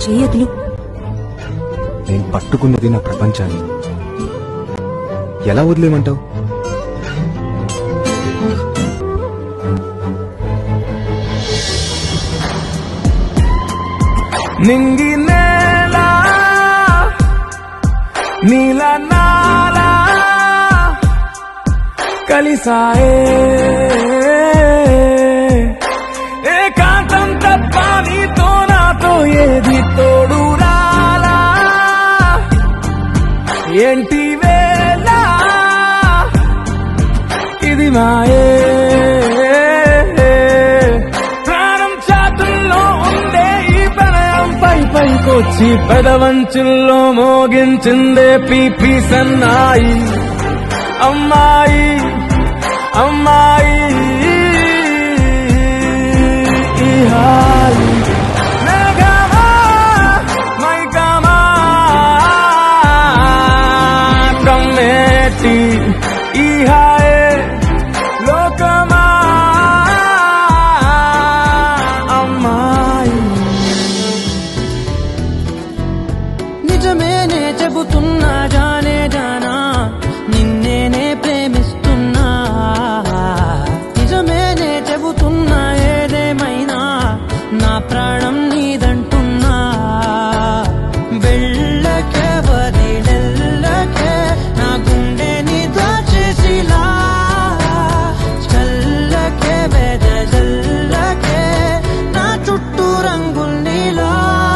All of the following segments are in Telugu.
చెయ్యదులు. నేను పట్టుకున్నది నా ప్రపంచాన్ని ఎలా వదిలేమంటావు? నింగి నేల నీల నాల కలిసాయే ఏకాంతం తప్ప నీతో నాతో ఏది తోడు రాలా ఏంటి వేళ ఇది మాయే పైకొచ్చి పెదవంచుల్లో మోగించిందే పీపీ సన్నాయి అమ్మాయి అమ్మాయి ఈ హాయి మేఘమా మైకమా కమ్మేటి ఈ హాయే లోకమా అమ్మాయి. నిజమేనే చెబుతున్నా జానే జానా నిన్నేనే ప్రేమిస్తున్నా. నిజమేనే చెబుతున్నా ఏదేమైనా నా ప్రాణం నీదంటున్నా. వెళ్ళకే వదిలెల్లకే నా గుండెని దాచేసిలా చల్లకే వెదజల్లకే నా చుట్టూ రంగుల్నిలా.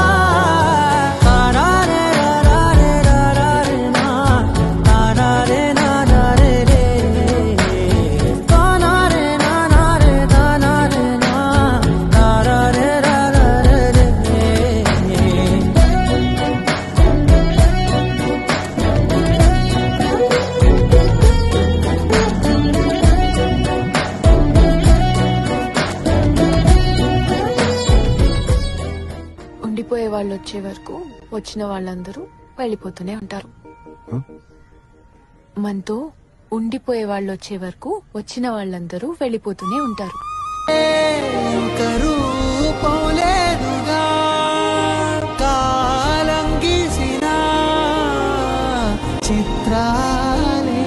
ఉండిపోయే వాళ్ళు వచ్చే వరకు వచ్చిన వాళ్ళందరూ వెళ్ళిపోతూనే ఉంటారు. మనతో ఉండిపోయే వాళ్ళు వచ్చే వరకు వచ్చిన వాళ్ళందరూ వెళ్ళిపోతూనే ఉంటారు. కాలం గీసిన చిత్రాలే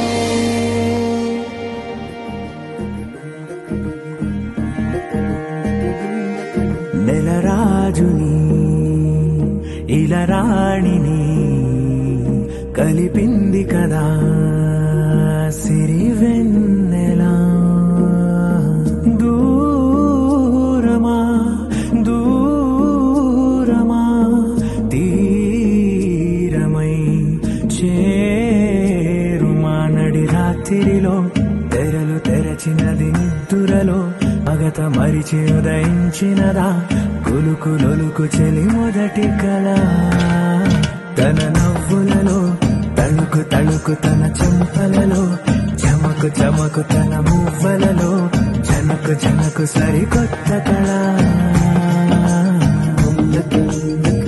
నెలరాజుని ఇలరాణిని కలిపింది కదా సిరివెన్నెలా. దూరమా దూరమా తీరమై చేరుమా నడి రాత్రిలో తెరలు తెరచినది నిద్దురలో అగత మరిచి ఉదయించినదా కులుకు లొలుకు చెలి మొదటి కళ. తన నవ్వులలో తళుకు తళుకు తన చెంపలలో చమకు చమకు తన మువ్వలలో జనకు జనకు సరికొత్త కళ.